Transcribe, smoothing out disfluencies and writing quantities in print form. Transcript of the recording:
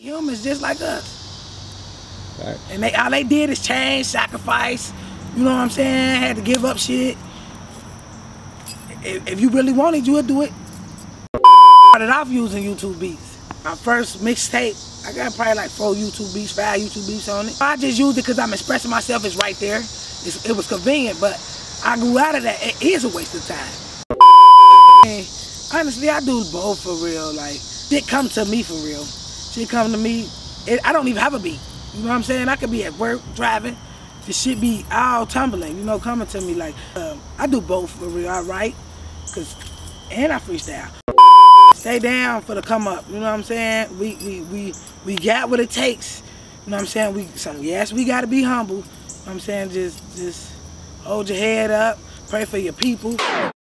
humans just like us. Right. And all they did is change, sacrifice, you know what I'm saying? Had to give up shit. If you really wanted, you would do it. Started off using YouTube beats. My first mixtape, I got probably like 4 YouTube beats, 5 YouTube beats on it. I just used it because I'm expressing myself, it's right there. It was convenient, but I grew out of that. It is a waste of time. And honestly, I do both for real. Like, shit come to me for real. Shit come to me, I don't even have a beat. You know what I'm saying? I could be at work, driving, the shit be all tumbling, you know, coming to me. Like, I do both for real, I write, and I freestyle. Stay down for the come up, you know what I'm saying? We got what it takes, you know what I'm saying? Yes, we gotta be humble, you know what I'm saying? Just hold your head up, pray for your people.